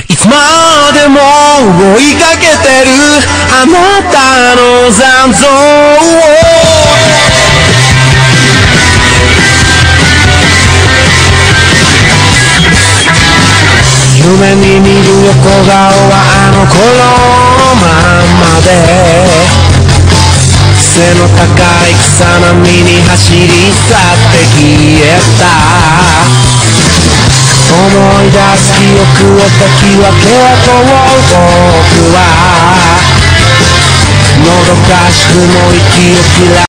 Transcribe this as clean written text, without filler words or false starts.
いつまでも追いかけてるあなたの残像を夢に見る横顔はあの頃のままで背の高い草波に走り去って消えた思い出す記憶をかき分けと僕はもどかしくも息を切ら